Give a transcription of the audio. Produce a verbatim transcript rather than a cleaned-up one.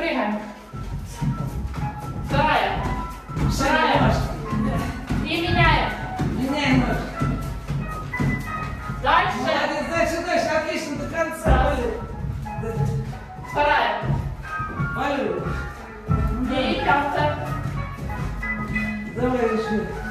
Прыгаем. Вторая. Вторая. И меняем. Меняем ножки. Дальше. Молодец, дальше, дальше, отлично, до конца. Вторая. Валю. И пятая. Давай еще.